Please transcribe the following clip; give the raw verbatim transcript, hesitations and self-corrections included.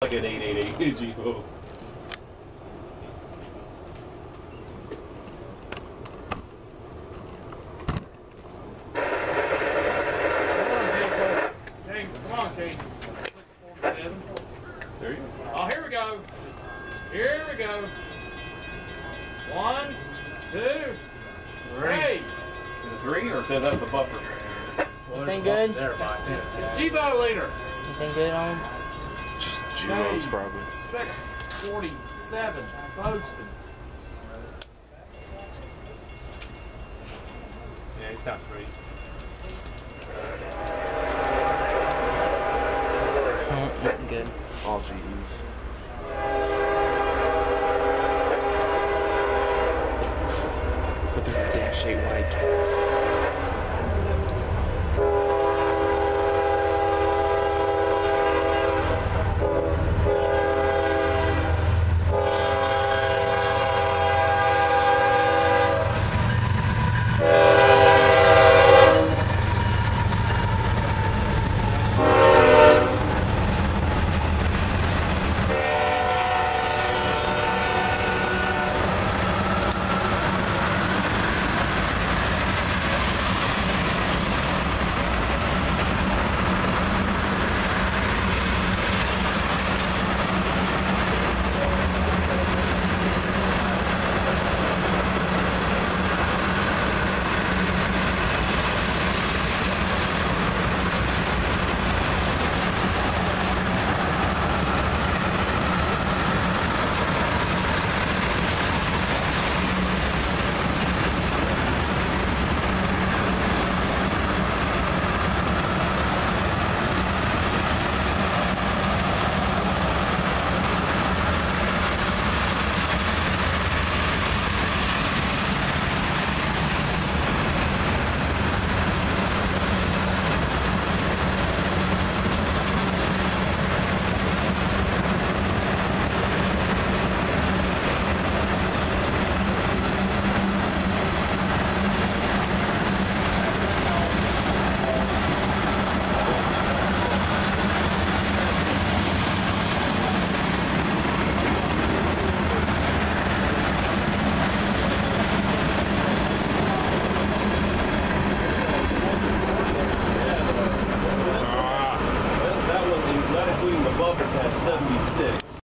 like an eight eighty Jevo. Come on, Case. six forty-seven. There you go. Oh, here we go. Here we go. One, two, three. Is it three or is that the buffer? Anything good? Jevo leader. Anything good on him? Just Jevo's probably. six forty-seven. Folkestone. Yeah, he's top three. Mm, nothing good. All G Es. But they're dash eight white caps.